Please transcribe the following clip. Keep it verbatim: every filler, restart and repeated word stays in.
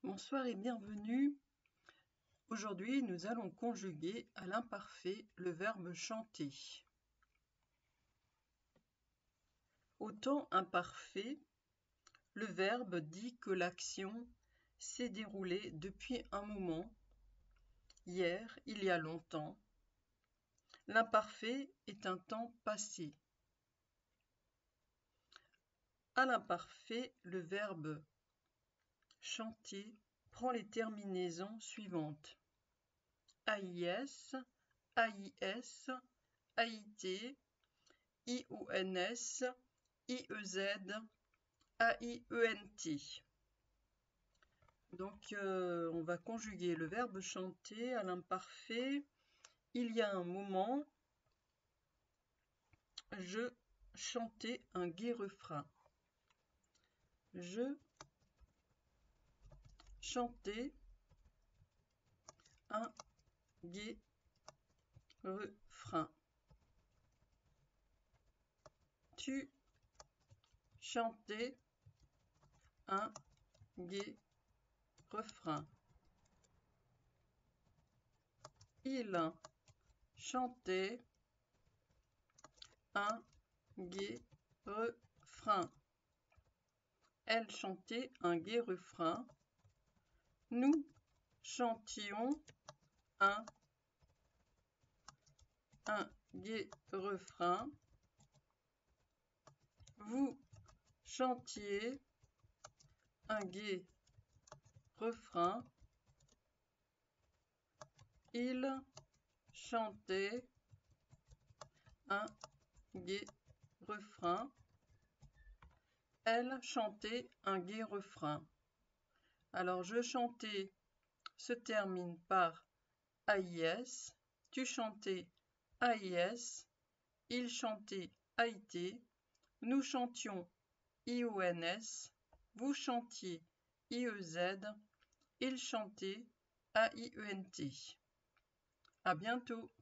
Bonsoir et bienvenue. Aujourd'hui, nous allons conjuguer à l'imparfait le verbe chanter. Au temps imparfait, le verbe dit que l'action s'est déroulée depuis un moment, hier, il y a longtemps. L'imparfait est un temps passé. À l'imparfait, le verbe chanter prend les terminaisons suivantes: A-I-S, A-I-S, A-I-T, I-O-N-S, I-E-Z, A-I-E-N-T. Donc, euh, on va conjuguer le verbe chanter à l'imparfait. Il y a un moment, je chantais un gai refrain. Je chantais un gai refrain. Tu chantais un gai refrain. Il chantait un gai refrain. Elle chantait un gai refrain. Nous chantions un, un gai refrain. Vous chantiez un gai refrain. Il chantait un gai refrain. Elle chantait un gai refrain. Alors, je chantais se termine par A I S. Tu chantais A I S. Il chantait A I T. Nous chantions I O N S. Vous chantiez I E Z. Il chantait A I E N T. À bientôt.